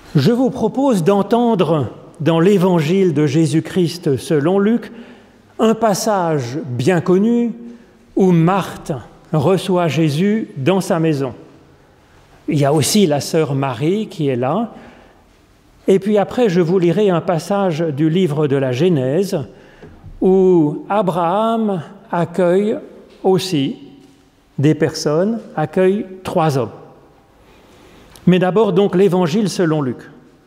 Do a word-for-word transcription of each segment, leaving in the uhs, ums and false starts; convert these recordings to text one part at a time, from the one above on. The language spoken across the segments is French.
Je vous propose d'entendre dans l'Évangile de Jésus-Christ selon Luc un passage bien connu où Marthe reçoit Jésus dans sa maison. Il y a aussi la sœur Marie qui est là. Et puis après, je vous lirai un passage du livre de la Genèse où Abraham accueille aussi des personnes, accueille trois hommes. Mais d'abord donc l'Évangile selon Luc.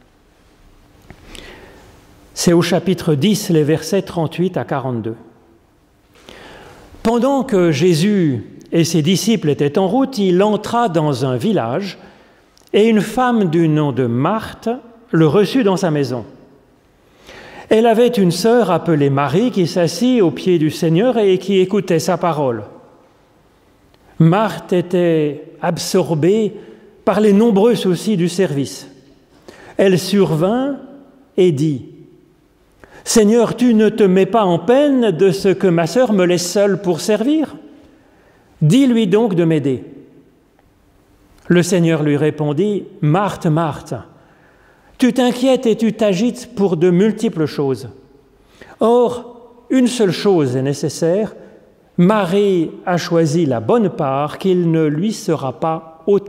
C'est au chapitre dix, les versets trente-huit à quarante-deux. Pendant que Jésus et ses disciples étaient en route, il entra dans un village et une femme du nom de Marthe le reçut dans sa maison. Elle avait une sœur appelée Marie qui s'assit aux pieds du Seigneur et qui écoutait sa parole. Marthe était absorbée par les nombreux soucis du service. Elle survint et dit « Seigneur, tu ne te mets pas en peine de ce que ma sœur me laisse seule pour servir ? Dis-lui donc de m'aider. » Le Seigneur lui répondit « Marthe, Marthe, tu t'inquiètes et tu t'agites pour de multiples choses. Or, une seule chose est nécessaire. Marie a choisi la bonne part qu'il ne lui sera pas ôtée. »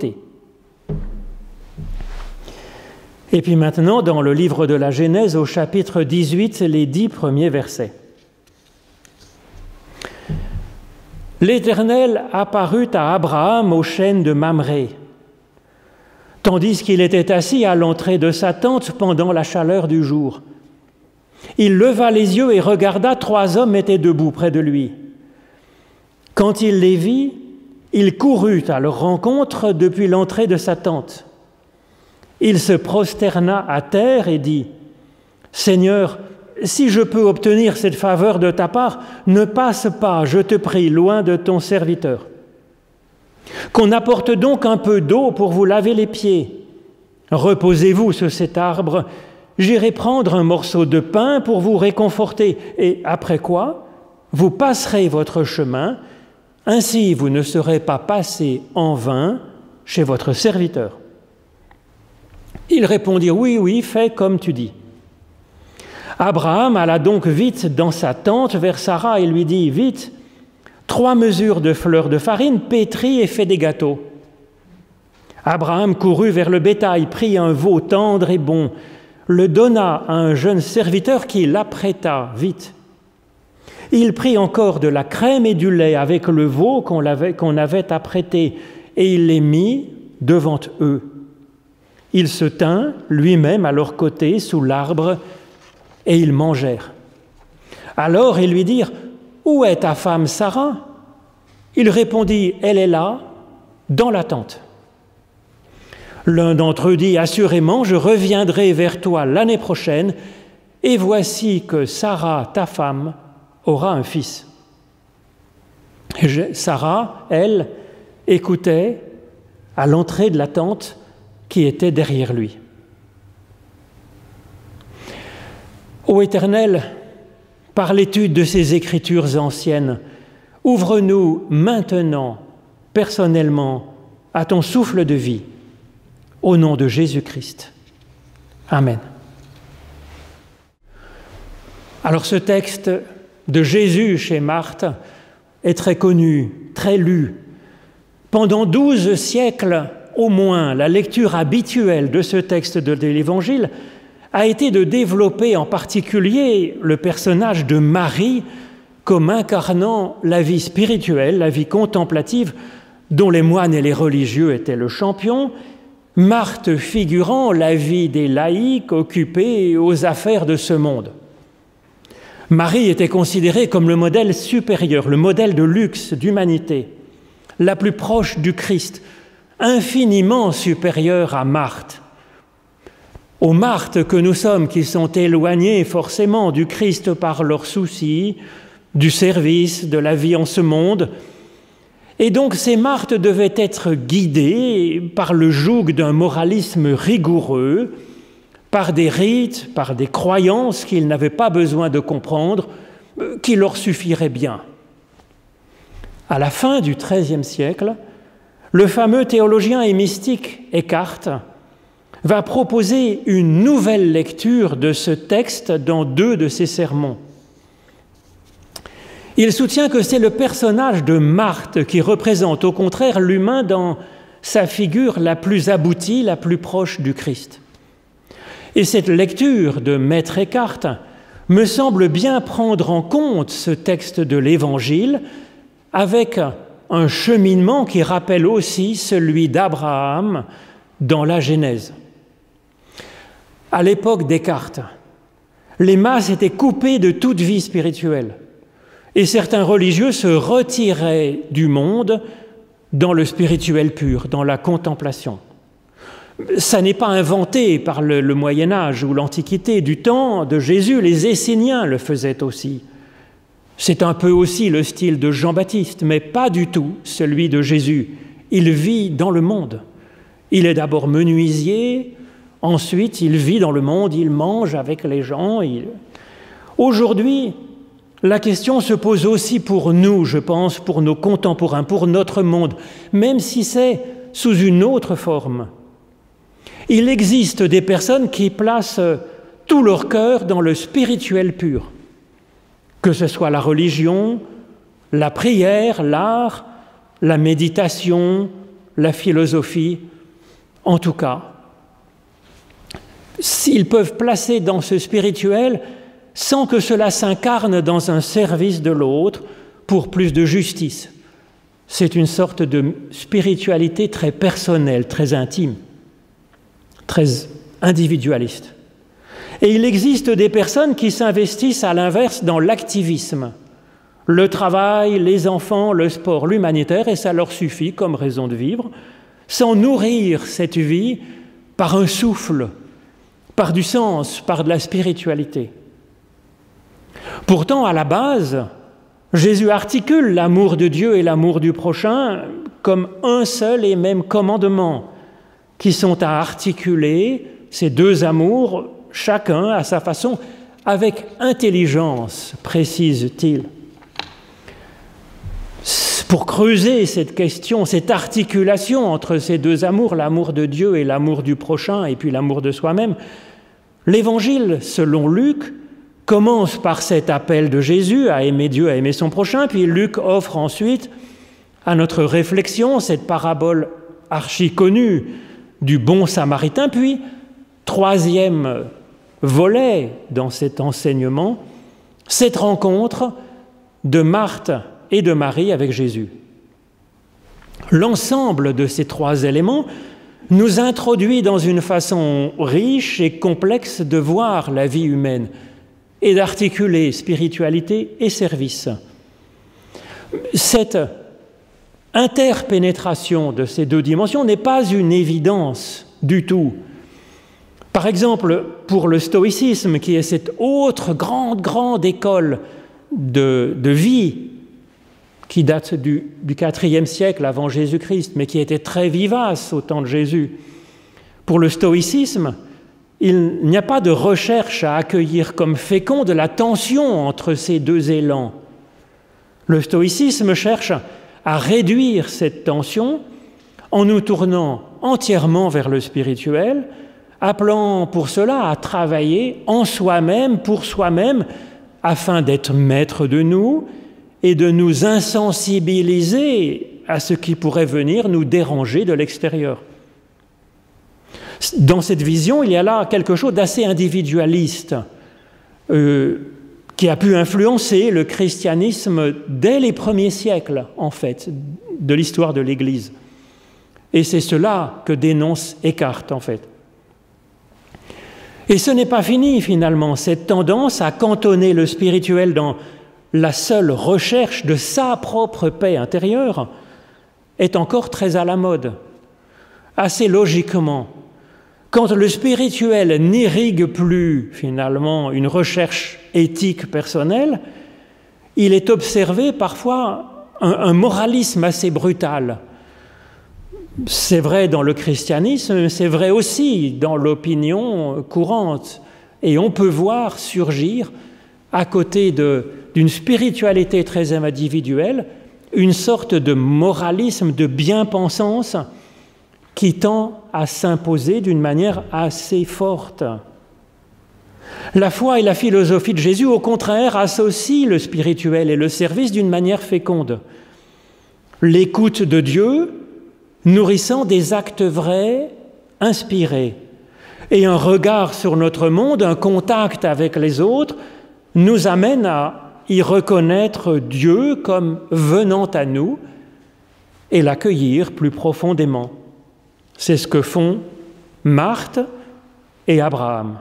Et puis maintenant, dans le livre de la Genèse, au chapitre dix-huit, les dix premiers versets. L'Éternel apparut à Abraham au chêne de Mamré, tandis qu'il était assis à l'entrée de sa tente pendant la chaleur du jour. Il leva les yeux et regarda, trois hommes étaient debout près de lui. Quand il les vit, il courut à leur rencontre depuis l'entrée de sa tente. Il se prosterna à terre et dit « Seigneur, si je peux obtenir cette faveur de ta part, ne passe pas, je te prie, loin de ton serviteur. Qu'on apporte donc un peu d'eau pour vous laver les pieds. Reposez-vous sur cet arbre, j'irai prendre un morceau de pain pour vous réconforter, et après quoi, vous passerez votre chemin, ainsi vous ne serez pas passé en vain chez votre serviteur. » Ils répondirent « Oui, oui, fais comme tu dis. » Abraham alla donc vite dans sa tente vers Sarah et lui dit « Vite, trois mesures de fleurs de farine, pétris et fais des gâteaux. » Abraham courut vers le bétail, prit un veau tendre et bon, le donna à un jeune serviteur qui l'apprêta vite. Il prit encore de la crème et du lait avec le veau qu'on avait, qu'on avait apprêté et il les mit devant eux. Il se tint lui-même à leur côté sous l'arbre et ils mangèrent. Alors ils lui dirent « Où est ta femme Sarah ?» Il répondit « Elle est là, dans la tente. » L'un d'entre eux dit « Assurément, je reviendrai vers toi l'année prochaine et voici que Sarah, ta femme, aura un fils. » Sarah, elle, écoutait à l'entrée de la tente qui était derrière lui. Ô Éternel, par l'étude de ces Écritures anciennes, ouvre-nous maintenant, personnellement, à ton souffle de vie, au nom de Jésus-Christ. Amen. Alors ce texte de Jésus chez Marthe est très connu, très lu. Pendant douze siècles, au moins, la lecture habituelle de ce texte de l'Évangile a été de développer en particulier le personnage de Marie comme incarnant la vie spirituelle, la vie contemplative dont les moines et les religieux étaient le champion, Marthe figurant la vie des laïcs occupés aux affaires de ce monde. Marie était considérée comme le modèle supérieur, le modèle de luxe, d'humanité, la plus proche du Christ, infiniment supérieure à Marthe. Aux Marthes que nous sommes, qui sont éloignées forcément du Christ par leurs soucis, du service, de la vie en ce monde. Et donc ces Marthes devaient être guidées par le joug d'un moralisme rigoureux, par des rites, par des croyances qu'ils n'avaient pas besoin de comprendre, qui leur suffiraient bien. À la fin du treizième siècle, le fameux théologien et mystique Eckhart va proposer une nouvelle lecture de ce texte dans deux de ses sermons. Il soutient que c'est le personnage de Marthe qui représente au contraire l'humain dans sa figure la plus aboutie, la plus proche du Christ. Et cette lecture de Maître Eckhart me semble bien prendre en compte ce texte de l'Évangile avec un cheminement qui rappelle aussi celui d'Abraham dans la Genèse. À l'époque d'Eckhart, les masses étaient coupées de toute vie spirituelle et certains religieux se retiraient du monde dans le spirituel pur, dans la contemplation. Ça n'est pas inventé par le, le Moyen-Âge ou l'Antiquité. Du temps de Jésus, les Esséniens le faisaient aussi. C'est un peu aussi le style de Jean-Baptiste, mais pas du tout celui de Jésus. Il vit dans le monde. Il est d'abord menuisier, ensuite il vit dans le monde, il mange avec les gens. Il... Aujourd'hui, la question se pose aussi pour nous, je pense, pour nos contemporains, pour notre monde, même si c'est sous une autre forme. Il existe des personnes qui placent tout leur cœur dans le spirituel pur, que ce soit la religion, la prière, l'art, la méditation, la philosophie, en tout cas. S'ils peuvent placer dans ce spirituel sans que cela s'incarne dans un service de l'autre pour plus de justice. C'est une sorte de spiritualité très personnelle, très intime, très individualiste. Et il existe des personnes qui s'investissent à l'inverse dans l'activisme, le travail, les enfants, le sport, l'humanitaire, et ça leur suffit comme raison de vivre, sans nourrir cette vie par un souffle, par du sens, par de la spiritualité. Pourtant, à la base, Jésus articule l'amour de Dieu et l'amour du prochain comme un seul et même commandement, qui sont à articuler, ces deux amours, chacun à sa façon, avec intelligence, précise-t-il. Pour creuser cette question, cette articulation entre ces deux amours, l'amour de Dieu et l'amour du prochain, et puis l'amour de soi-même, l'Évangile, selon Luc, commence par cet appel de Jésus à aimer Dieu, à aimer son prochain, puis Luc offre ensuite à notre réflexion cette parabole archi-connue du bon samaritain, puis troisième volet dans cet enseignement, cette rencontre de Marthe et de Marie avec Jésus. L'ensemble de ces trois éléments nous introduit dans une façon riche et complexe de voir la vie humaine et d'articuler spiritualité et service. Cette interpénétration de ces deux dimensions n'est pas une évidence du tout. Par exemple, pour le stoïcisme, qui est cette autre grande, grande école de, de vie qui date du, du quatrième siècle avant Jésus-Christ, mais qui était très vivace au temps de Jésus. Pour le stoïcisme, il n'y a pas de recherche à accueillir comme féconde la tension entre ces deux élans. Le stoïcisme cherche à réduire cette tension en nous tournant entièrement vers le spirituel, appelant pour cela à travailler en soi-même, pour soi-même, afin d'être maître de nous et de nous insensibiliser à ce qui pourrait venir nous déranger de l'extérieur. Dans cette vision, il y a là quelque chose d'assez individualiste euh, qui a pu influencer le christianisme dès les premiers siècles, en fait, de l'histoire de l'Église. Et c'est cela que dénonce Eckhart, en fait. Et ce n'est pas fini, finalement, cette tendance à cantonner le spirituel dans la seule recherche de sa propre paix intérieure est encore très à la mode. Assez logiquement, quand le spirituel n'irrigue plus, finalement, une recherche éthique personnelle, il est observé parfois un, un moralisme assez brutal. C'est vrai dans le christianisme, mais c'est vrai aussi dans l'opinion courante. Et on peut voir surgir, à côté de, d'une spiritualité très individuelle, une sorte de moralisme, de bien-pensance qui tend à s'imposer d'une manière assez forte. La foi et la philosophie de Jésus, au contraire, associent le spirituel et le service d'une manière féconde. L'écoute de Dieu, nourrissant des actes vrais, inspirés, et un regard sur notre monde, un contact avec les autres, nous amène à y reconnaître Dieu comme venant à nous et l'accueillir plus profondément. C'est ce que font Marthe et Abraham.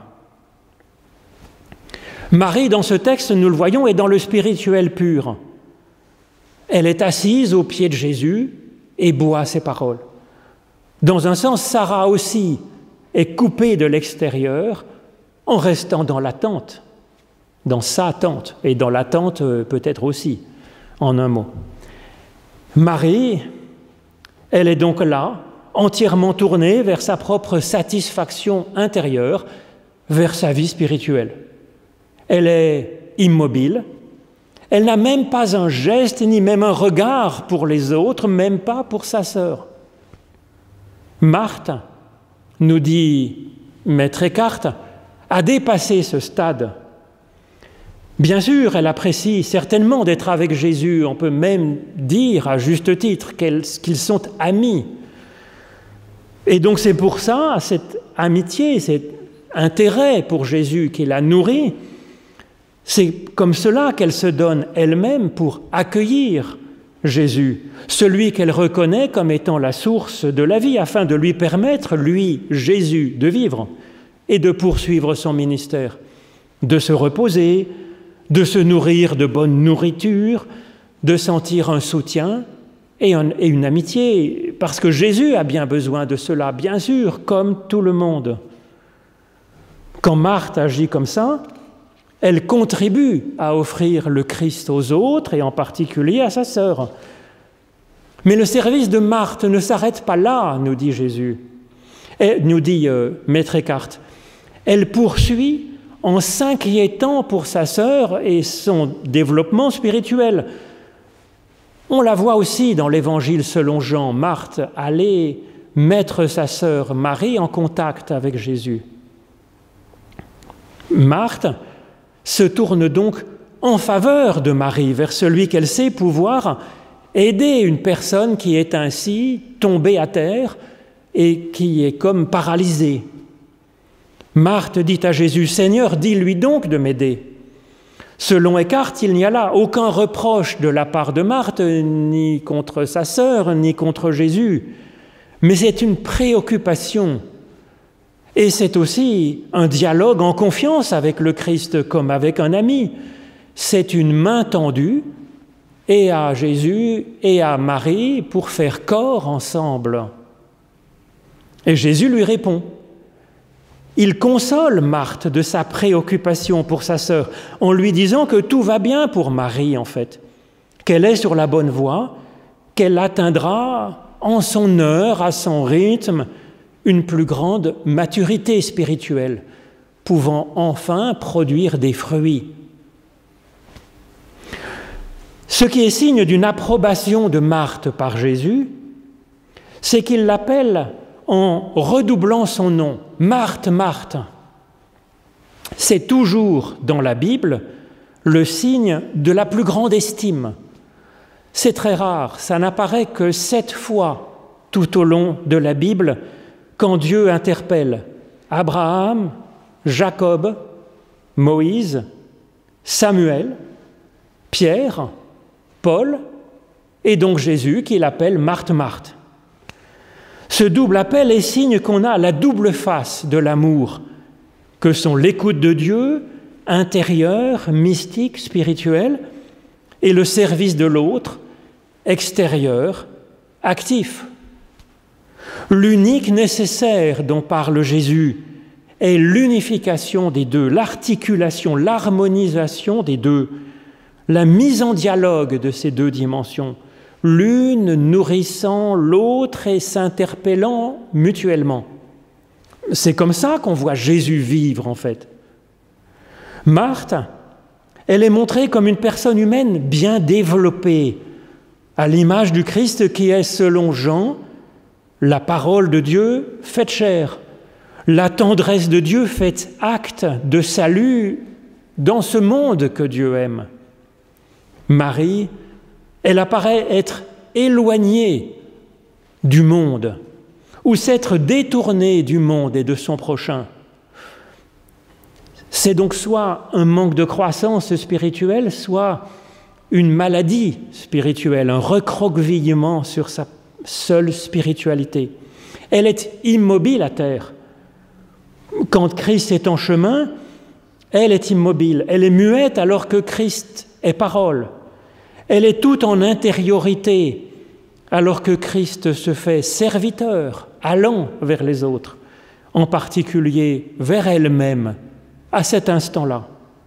Marie, dans ce texte, nous le voyons, est dans le spirituel pur. Elle est assise aux pieds de Jésus et boit ses paroles. Dans un sens, Sarah aussi est coupée de l'extérieur en restant dans la tente, dans sa tente, et dans la tente peut-être aussi, en un mot. Marie, elle est donc là, entièrement tournée vers sa propre satisfaction intérieure, vers sa vie spirituelle. Elle est immobile, elle n'a même pas un geste, ni même un regard pour les autres, même pas pour sa sœur. Marthe, nous dit Maître Eckhart, a dépassé ce stade. Bien sûr, elle apprécie certainement d'être avec Jésus, on peut même dire à juste titre qu'ils sont amis. Et donc c'est pour ça, cette amitié, cet intérêt pour Jésus qui la nourrit, c'est comme cela qu'elle se donne elle-même pour accueillir Jésus, celui qu'elle reconnaît comme étant la source de la vie, afin de lui permettre, lui, Jésus, de vivre et de poursuivre son ministère, de se reposer, de se nourrir de bonne nourriture, de sentir un soutien et, un, et une amitié, parce que Jésus a bien besoin de cela, bien sûr, comme tout le monde. Quand Marthe agit comme ça, elle contribue à offrir le Christ aux autres, et en particulier à sa sœur. Mais le service de Marthe ne s'arrête pas là, nous dit Jésus, et nous dit euh, Maître Eckhart. Elle poursuit en s'inquiétant pour sa sœur et son développement spirituel. On la voit aussi dans l'Évangile selon Jean, Marthe aller mettre sa sœur Marie en contact avec Jésus. Marthe se tourne donc en faveur de Marie, vers celui qu'elle sait pouvoir aider une personne qui est ainsi tombée à terre et qui est comme paralysée. Marthe dit à Jésus, « Seigneur, dis-lui donc de m'aider. » Selon Eckhart, il n'y a là aucun reproche de la part de Marthe, ni contre sa sœur, ni contre Jésus, mais c'est une préoccupation. Et c'est aussi un dialogue en confiance avec le Christ comme avec un ami. C'est une main tendue et à Jésus et à Marie pour faire corps ensemble. Et Jésus lui répond. Il console Marthe de sa préoccupation pour sa sœur en lui disant que tout va bien pour Marie en fait, qu'elle est sur la bonne voie, qu'elle atteindra en son heure, à son rythme, une plus grande maturité spirituelle, pouvant enfin produire des fruits. Ce qui est signe d'une approbation de Marthe par Jésus, c'est qu'il l'appelle en redoublant son nom, Marthe, Marthe. C'est toujours dans la Bible le signe de la plus grande estime. C'est très rare, ça n'apparaît que sept fois tout au long de la Bible, quand Dieu interpelle Abraham, Jacob, Moïse, Samuel, Pierre, Paul, et donc Jésus qui l'appelle Marthe, Marthe. Ce double appel est signe qu'on a la double face de l'amour, que sont l'écoute de Dieu, intérieure, mystique, spirituelle, et le service de l'autre, extérieur, actif. L'unique nécessaire dont parle Jésus est l'unification des deux, l'articulation, l'harmonisation des deux, la mise en dialogue de ces deux dimensions, l'une nourrissant l'autre et s'interpellant mutuellement. C'est comme ça qu'on voit Jésus vivre, en fait. Marthe, elle est montrée comme une personne humaine bien développée, à l'image du Christ qui est, selon Jean, la parole de Dieu faite chair, la tendresse de Dieu faite acte de salut dans ce monde que Dieu aime. Marie, elle apparaît être éloignée du monde, ou s'être détournée du monde et de son prochain. C'est donc soit un manque de croissance spirituelle, soit une maladie spirituelle, un recroquevillement sur sa seule spiritualité. Elle est immobile à terre. Quand Christ est en chemin, elle est immobile. Elle est muette alors que Christ est parole. Elle est toute en intériorité alors que Christ se fait serviteur, allant vers les autres, en particulier vers elle-même, à cet instant-là.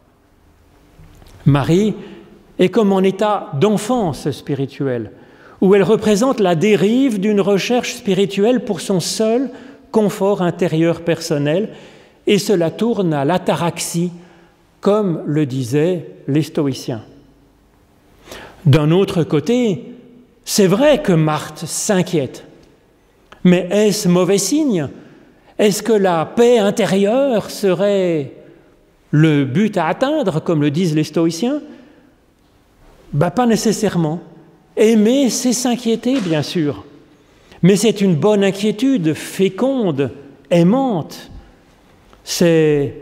Marie est comme en état d'enfance spirituelle, où elle représente la dérive d'une recherche spirituelle pour son seul confort intérieur personnel, et cela tourne à l'ataraxie, comme le disaient les stoïciens. D'un autre côté, c'est vrai que Marthe s'inquiète, mais est-ce mauvais signe? Est-ce que la paix intérieure serait le but à atteindre, comme le disent les stoïciens? Ben, pas nécessairement. Aimer, c'est s'inquiéter, bien sûr. Mais c'est une bonne inquiétude, féconde, aimante. C'est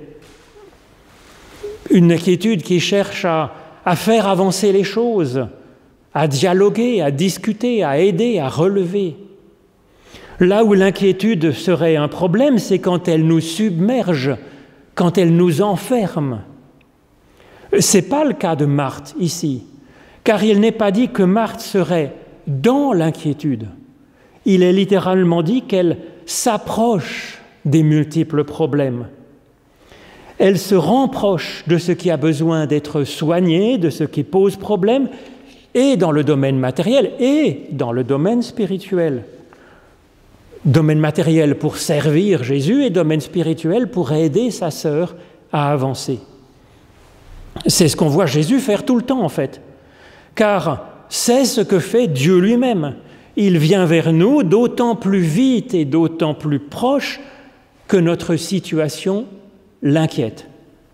une inquiétude qui cherche à, à faire avancer les choses, à dialoguer, à discuter, à aider, à relever. Là où l'inquiétude serait un problème, c'est quand elle nous submerge, quand elle nous enferme. Ce n'est pas le cas de Marthe ici, car il n'est pas dit que Marthe serait dans l'inquiétude. Il est littéralement dit qu'elle s'approche des multiples problèmes. Elle se rapproche de ce qui a besoin d'être soigné, de ce qui pose problème, et dans le domaine matériel, et dans le domaine spirituel. Domaine matériel pour servir Jésus et domaine spirituel pour aider sa sœur à avancer. C'est ce qu'on voit Jésus faire tout le temps en fait, car c'est ce que fait Dieu lui-même. Il vient vers nous d'autant plus vite et d'autant plus proche que notre situation l'inquiète.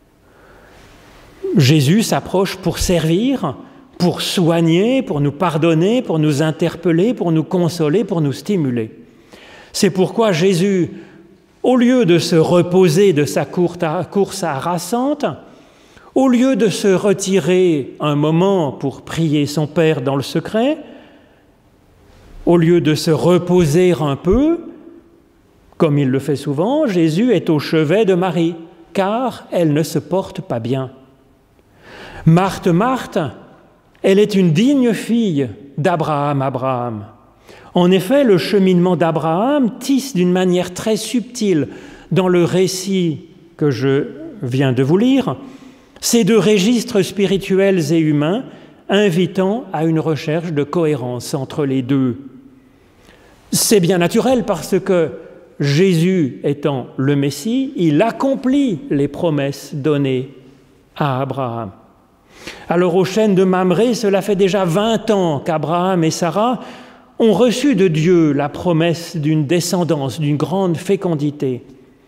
Jésus s'approche pour servir, pour soigner, pour nous pardonner, pour nous interpeller, pour nous consoler, pour nous stimuler. C'est pourquoi Jésus, au lieu de se reposer de sa course harassante, au lieu de se retirer un moment pour prier son Père dans le secret, au lieu de se reposer un peu, comme il le fait souvent, Jésus est au chevet de Marie, car elle ne se porte pas bien. Marthe, Marthe, elle est une digne fille d'Abraham, Abraham. En effet, le cheminement d'Abraham tisse d'une manière très subtile dans le récit que je viens de vous lire ces deux registres spirituels et humains invitant à une recherche de cohérence entre les deux. C'est bien naturel parce que Jésus étant le Messie, il accomplit les promesses données à Abraham. Alors au chêne de Mamré, cela fait déjà vingt ans qu'Abraham et Sarah ont reçu de Dieu la promesse d'une descendance, d'une grande fécondité.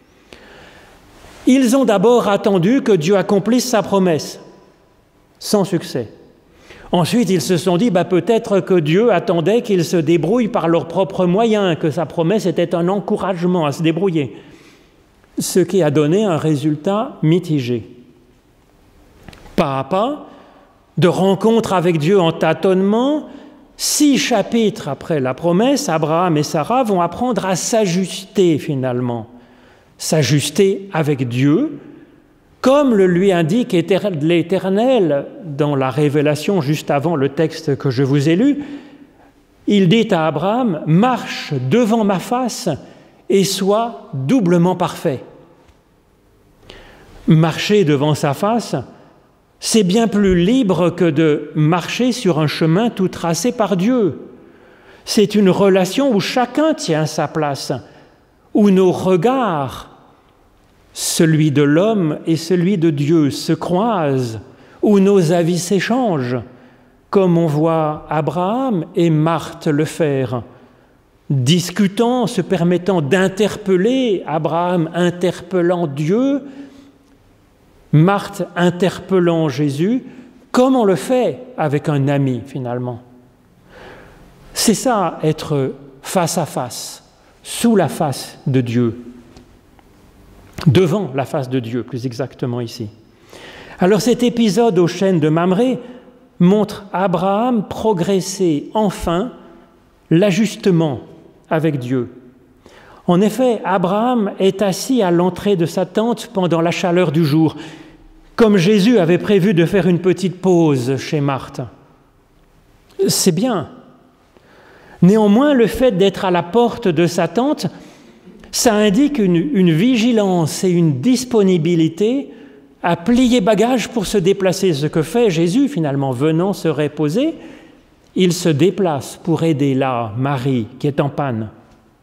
Ils ont d'abord attendu que Dieu accomplisse sa promesse, sans succès. Ensuite, ils se sont dit, bah, peut-être que Dieu attendait qu'ils se débrouillent par leurs propres moyens, que sa promesse était un encouragement à se débrouiller, ce qui a donné un résultat mitigé. Pas à pas, de rencontre avec Dieu en tâtonnement, six chapitres après la promesse, Abraham et Sarah vont apprendre à s'ajuster finalement, s'ajuster avec Dieu, comme le lui indique l'Éternel dans la Révélation juste avant le texte que je vous ai lu. Il dit à Abraham, « Marche devant ma face et sois doublement parfait. » Marcher devant sa face, c'est bien plus libre que de marcher sur un chemin tout tracé par Dieu. C'est une relation où chacun tient sa place, où nos regards, celui de l'homme et celui de Dieu, se croisent, où nos avis s'échangent, comme on voit Abraham et Marthe le faire, discutant, se permettant d'interpeller, Abraham interpellant Dieu, Marthe interpellant Jésus, comme on le fait avec un ami finalement. C'est ça, être face à face, sous la face de Dieu, devant la face de Dieu, plus exactement ici. Alors cet épisode au chêne de Mamré montre Abraham progresser enfin l'ajustement avec Dieu. En effet, Abraham est assis à l'entrée de sa tente pendant la chaleur du jour, comme Jésus avait prévu de faire une petite pause chez Marthe. C'est bien. Néanmoins, le fait d'être à la porte de sa tente, ça indique une, une vigilance et une disponibilité à plier bagage pour se déplacer. Ce que fait Jésus, finalement, venant se reposer, il se déplace pour aider là Marie, qui est en panne.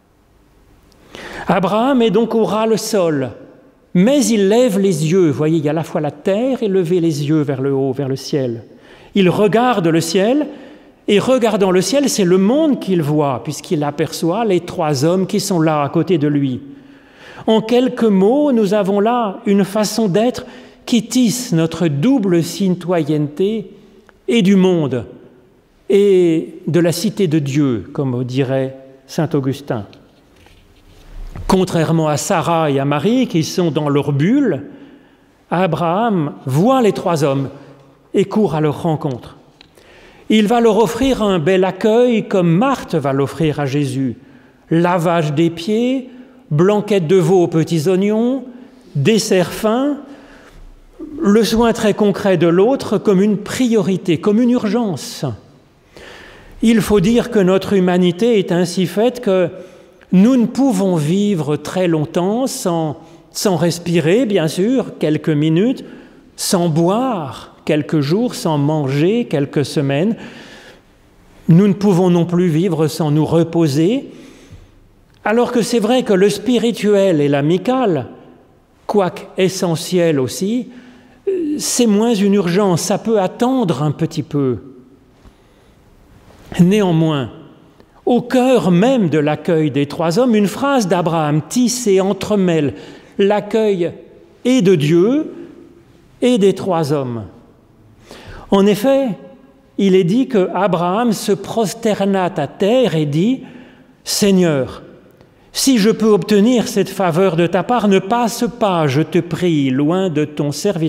Abraham est donc au ras le sol, mais il lève les yeux. Vous voyez, il y a à la fois la terre et lever les yeux vers le haut, vers le ciel. Il regarde le ciel, et regardant le ciel, c'est le monde qu'il voit, puisqu'il aperçoit les trois hommes qui sont là à côté de lui. En quelques mots, nous avons là une façon d'être qui tisse notre double citoyenneté et du monde et de la cité de Dieu, comme dirait saint Augustin. Contrairement à Sarah et à Marie, qui sont dans leur bulle, Abraham voit les trois hommes et court à leur rencontre. Il va leur offrir un bel accueil comme Marthe va l'offrir à Jésus. Lavage des pieds, blanquette de veau aux petits oignons, dessert fin, le soin très concret de l'autre comme une priorité, comme une urgence. Il faut dire que notre humanité est ainsi faite que nous ne pouvons vivre très longtemps sans, sans respirer, bien sûr, quelques minutes, sans boire quelques jours, sans manger quelques semaines. Nous ne pouvons non plus vivre sans nous reposer, alors que c'est vrai que le spirituel et l'amical, quoique essentiel aussi, c'est moins une urgence, ça peut attendre un petit peu. Néanmoins, au cœur même de l'accueil des trois hommes, une phrase d'Abraham tisse et entremêle l'accueil et de Dieu et des trois hommes. En effet, il est dit que Abraham se prosterna à terre et dit « Seigneur, si je peux obtenir cette faveur de ta part, ne passe pas, je te prie, loin de ton serviteur. »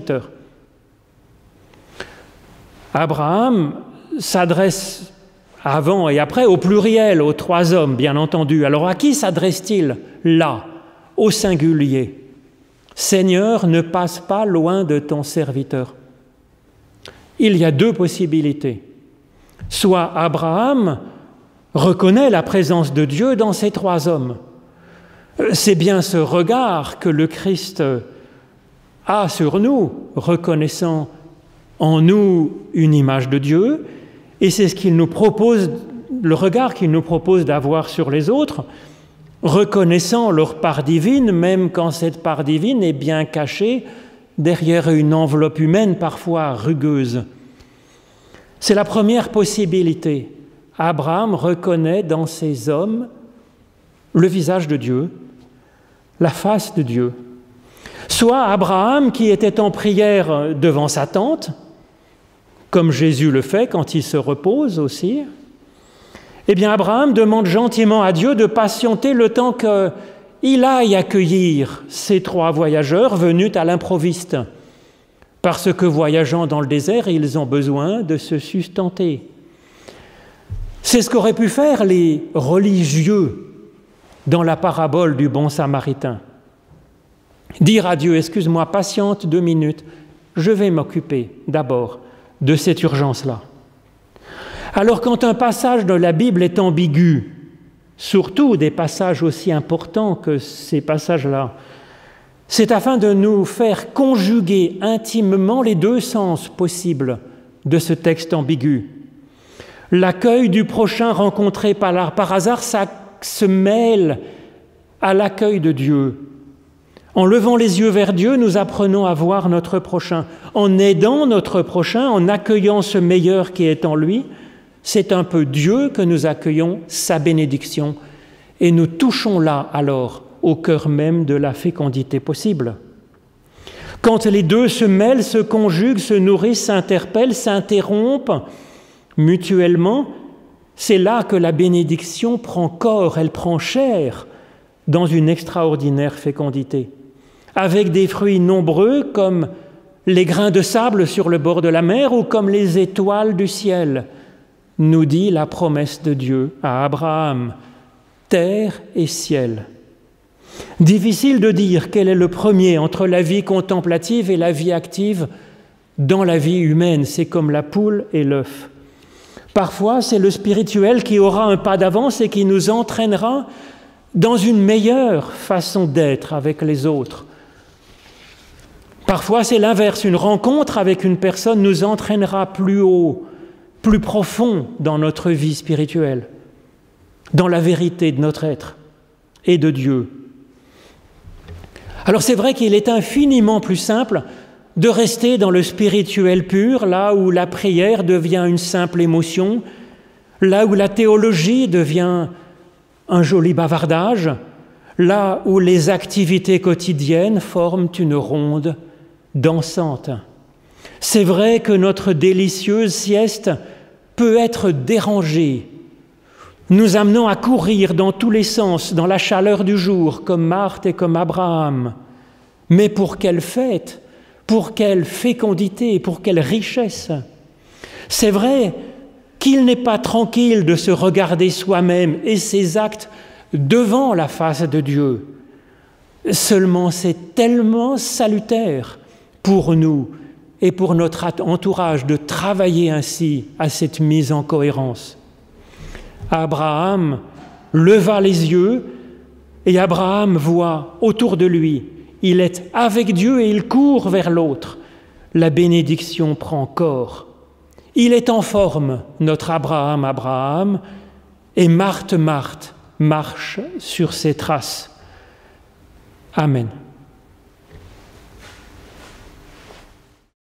Abraham s'adresse avant et après au pluriel, aux trois hommes, bien entendu. Alors à qui s'adresse-t-il là, au singulier? Seigneur, ne passe pas loin de ton serviteur. Il y a deux possibilités. Soit Abraham reconnaît la présence de Dieu dans ces trois hommes. C'est bien ce regard que le Christ a sur nous, reconnaissant en nous une image de Dieu, et c'est ce qu'il nous propose, le regard qu'il nous propose d'avoir sur les autres, reconnaissant leur part divine, même quand cette part divine est bien cachée derrière une enveloppe humaine parfois rugueuse. C'est la première possibilité. Abraham reconnaît dans ces hommes le visage de Dieu, la face de Dieu. Soit Abraham, qui était en prière devant sa tente, comme Jésus le fait quand il se repose aussi, eh bien Abraham demande gentiment à Dieu de patienter le temps qu'il aille accueillir ces trois voyageurs venus à l'improviste, parce que voyageant dans le désert, ils ont besoin de se sustenter. C'est ce qu'auraient pu faire les religieux dans la parabole du bon samaritain. Dire à Dieu, excuse-moi, patiente deux minutes, je vais m'occuper d'abord de cette urgence-là. Alors quand un passage de la Bible est ambigu, surtout des passages aussi importants que ces passages-là, c'est afin de nous faire conjuguer intimement les deux sens possibles de ce texte ambigu. L'accueil du prochain rencontré par, par hasard, ça se mêle à l'accueil de Dieu. En levant les yeux vers Dieu, nous apprenons à voir notre prochain. En aidant notre prochain, en accueillant ce meilleur qui est en lui, c'est un peu Dieu que nous accueillons, sa bénédiction, Et nous touchons là, alors, au cœur même de la fécondité possible. Quand les deux se mêlent, se conjuguent, se nourrissent, s'interpellent, s'interrompent mutuellement, c'est là que la bénédiction prend corps, elle prend chair dans une extraordinaire fécondité, avec des fruits nombreux comme les grains de sable sur le bord de la mer ou comme les étoiles du ciel, nous dit la promesse de Dieu à Abraham, terre et ciel. Difficile de dire quel est le premier entre la vie contemplative et la vie active dans la vie humaine. C'est comme la poule et l'œuf. Parfois, c'est le spirituel qui aura un pas d'avance et qui nous entraînera dans une meilleure façon d'être avec les autres. Parfois, c'est l'inverse. Une rencontre avec une personne nous entraînera plus haut, plus profond dans notre vie spirituelle, dans la vérité de notre être et de Dieu. Alors c'est vrai qu'il est infiniment plus simple de rester dans le spirituel pur, là où la prière devient une simple émotion, là où la théologie devient un joli bavardage, là où les activités quotidiennes forment une ronde dansante. C'est vrai que notre délicieuse sieste peut être dérangée, nous amenant à courir dans tous les sens, dans la chaleur du jour, comme Marthe et comme Abraham. Mais pour quelle fête, pour quelle fécondité, pour quelle richesse! C'est vrai qu'il n'est pas tranquille de se regarder soi-même et ses actes devant la face de Dieu. Seulement, c'est tellement salutaire pour nous et pour notre entourage de travailler ainsi à cette mise en cohérence. Abraham leva les yeux et Abraham voit autour de lui. Il est avec Dieu et il court vers l'autre. La bénédiction prend corps. Il est en forme, notre Abraham, Abraham, et Marthe, Marthe marche sur ses traces. Amen.